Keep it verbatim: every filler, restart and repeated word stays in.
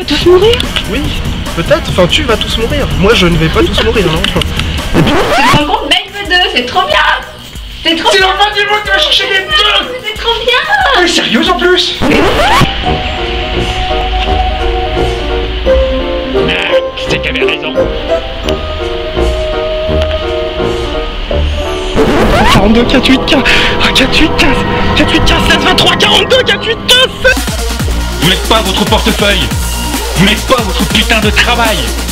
On va tous mourir? Oui, peut-être, enfin tu vas tous mourir. Moi je ne vais pas tous mourir, non. Tu te rends compte, Make deux, c'est trop bien! C'est trop C'est bien! la fin du monde, tu vas chercher les deux! C'est trop bien! Mais sérieuse en plus! C'est qu'elle avait raison. quarante-deux, quarante-huit, quarante-huit, quinze, quarante-huit, quinze, seize, vingt-trois, quarante-deux, quarante-huit, quinze, seize. Vous n'êtes pas votre portefeuille. Vous n'êtes pas votre putain de travail.